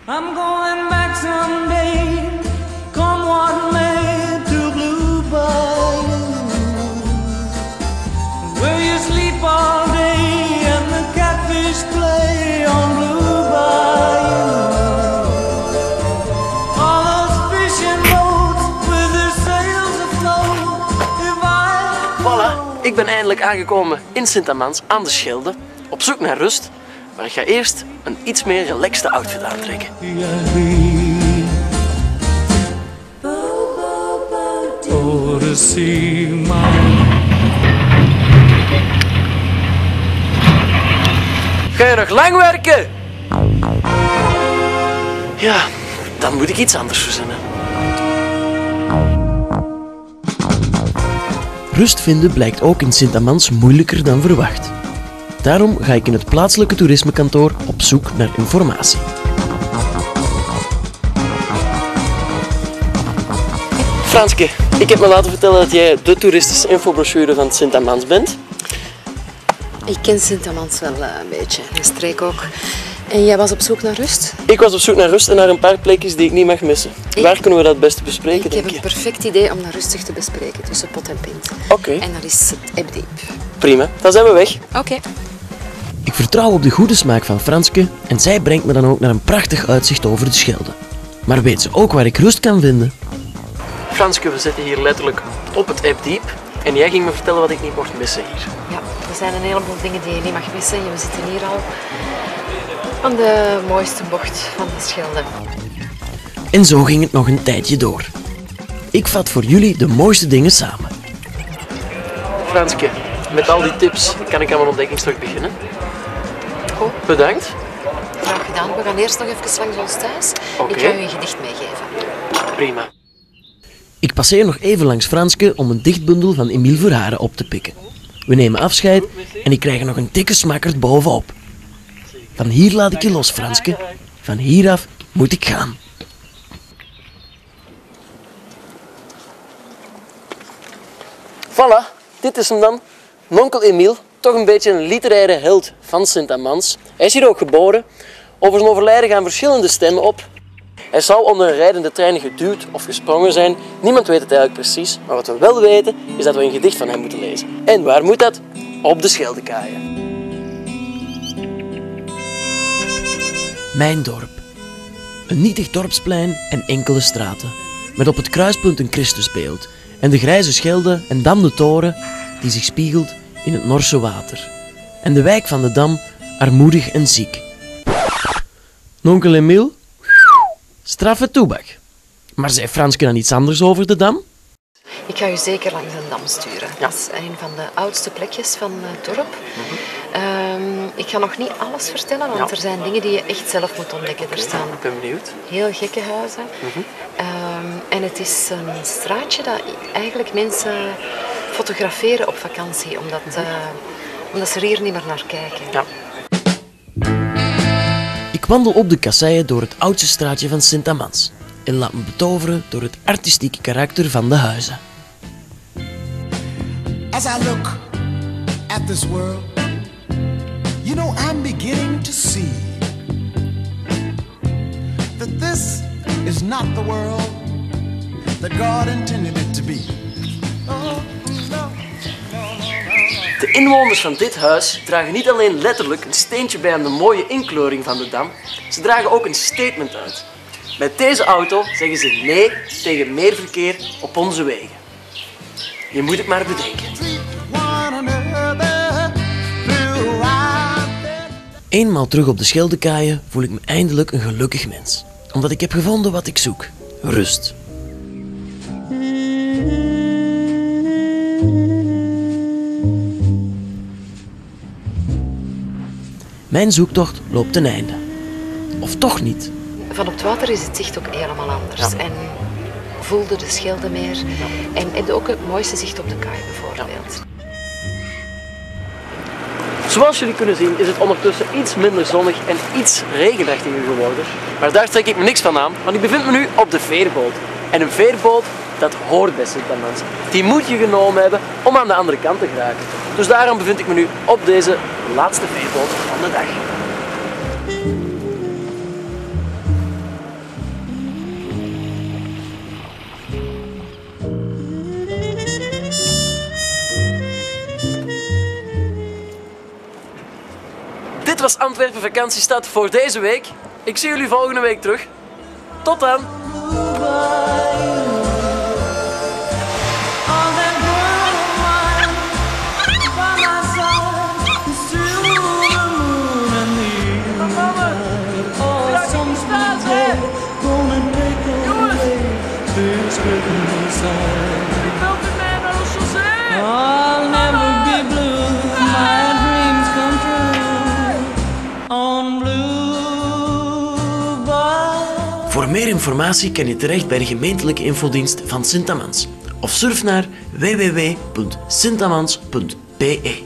I'm going back someday, come what may, to Blue Bayou, where you sleep all day and the catfish play on Blue Bayou. All those fishing boats with their sails afloat. If I... Voilà, ik ben eindelijk aangekomen in Sint-Amans aan de Schelde, op zoek naar rust. Maar ik ga eerst een iets meer relaxte outfit aantrekken. Ga je nog lang werken? Ja, dan moet ik iets anders verzinnen. Rust vinden blijkt ook in Sint-Amans moeilijker dan verwacht. Daarom ga ik in het plaatselijke toerismekantoor op zoek naar informatie. Franske, ik heb me laten vertellen dat jij de toeristische infobrochure van Sint-Amans bent. Ik ken Sint-Amans wel een beetje, de streek ook. En jij was op zoek naar rust? Ik was op zoek naar rust en naar een paar plekjes die ik niet mag missen. Waar kunnen we dat het beste bespreken, Ik heb een perfect idee om dat rustig te bespreken tussen pot en pint. Oké. En dat is het Ebdiep. Prima, dan zijn we weg. Oké. Ik vertrouw op de goede smaak van Franske en zij brengt me dan ook naar een prachtig uitzicht over de Schelde. Maar weet ze ook waar ik rust kan vinden? Franske, we zitten hier letterlijk op het Ebdiep en jij ging me vertellen wat ik niet mocht missen hier. Ja, er zijn een heleboel dingen die je niet mag missen. We zitten hier al aan de mooiste bocht van de Schelde. En zo ging het nog een tijdje door. Ik vat voor jullie de mooiste dingen samen. Franske, met al die tips kan ik aan mijn ontdekkingstocht beginnen. Goed. Bedankt. Graag gedaan. We gaan eerst nog even langs ons thuis. Oké. Ik ga u een gedicht meegeven. Prima. Ik passeer nog even langs Franske om een dichtbundel van Emile Verharen op te pikken. We nemen afscheid en ik krijg er nog een dikke smakkerd bovenop. Van hier laat ik je los, Franske. Van hieraf moet ik gaan. Voilà, dit is hem dan. Nonkel Emile, toch een beetje een literaire held van Sint-Amans. Hij is hier ook geboren. Over zijn overlijden gaan verschillende stemmen op. Hij zou onder een rijdende trein geduwd of gesprongen zijn. Niemand weet het eigenlijk precies. Maar wat we wel weten, is dat we een gedicht van hem moeten lezen. En waar moet dat? Op de Scheldekaaien. Mijn dorp. Een nietig dorpsplein en enkele straten. Met op het kruispunt een Christusbeeld. En de grijze Schelde en dan de toren die zich spiegelt in het Norse water. En de wijk van de Dam armoedig en ziek. Nonkel Emile? Straffe toebak. Maar zei Franske dan iets anders over de Dam? Ik ga u zeker langs een dam sturen. Ja. Dat is een van de oudste plekjes van het dorp. Ik ga nog niet alles vertellen, want er zijn dingen die je echt zelf moet ontdekken. Er staan Ik ben benieuwd. heel gekke huizen. En het is een straatje dat eigenlijk mensen fotograferen op vakantie, omdat ze er hier niet meer naar kijken. Ja. Ik wandel op de kasseien door het oudste straatje van Sint-Amans en laat me betoveren door het artistieke karakter van de huizen. As I look at this world, you know I'm beginning to see that this is not the world that God intended it to be. De inwoners van dit huis dragen niet alleen letterlijk een steentje bij aan de mooie inkleuring van de Dam, ze dragen ook een statement uit. Met deze auto zeggen ze nee tegen meer verkeer op onze wegen. Je moet het maar bedenken. Eenmaal terug op de Scheldekaaien voel ik me eindelijk een gelukkig mens. Omdat ik heb gevonden wat ik zoek. Rust. Mijn zoektocht loopt ten einde. Of toch niet? Van op het water is het zicht ook helemaal anders. Ja. En voelde de Schelde meer. En heb je ook het mooiste zicht op de kaai bijvoorbeeld. Zoals jullie kunnen zien is het ondertussen iets minder zonnig en iets regenachtiger geworden. Maar daar trek ik me niks van aan, want ik bevind me nu op de veerboot. En een veerboot, dat hoort bij Sint-Amans. Die moet je genomen hebben om aan de andere kant te geraken. Dus daarom bevind ik me nu op deze laatste veerboot van de dag. was Antwerpen Vakantiestad voor deze week. Ik zie jullie volgende week terug. Tot dan! I'll never be blue, my dreams come true on Blue Boy. Voor meer informatie kan je terecht bij de gemeentelijke infodienst van Sint-Amans of surf naar www.sintamans.be.